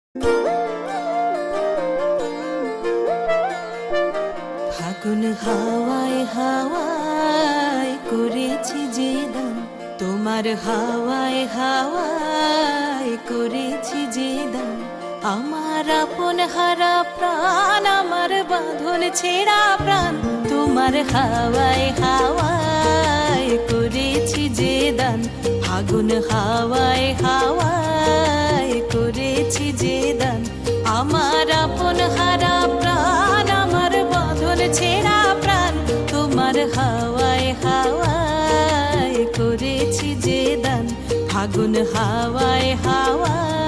ফাগুন হাওয়ায় হাওয়ায় করেছি যে দান, তোমার হাওয়ায় হাওয়ায় করেছি যে দান। আমার আপন হারা প্রাণ, আমার বাঁধন ছেঁড়া প্রাণ, তোমার হাওয়ায় হাওয়ায় করেছি যে দান। ফাগুন হাওয়ায় হাওয়ায় করেছি যে দান। আমার আপন হারা প্রাণ, আমার বাঁধন ছেঁড়া প্রাণ, তোমার হাওয়ায় হাওয়ায় করেছি যে দান। ফাগুন হাওয়ায় হাওয়ায়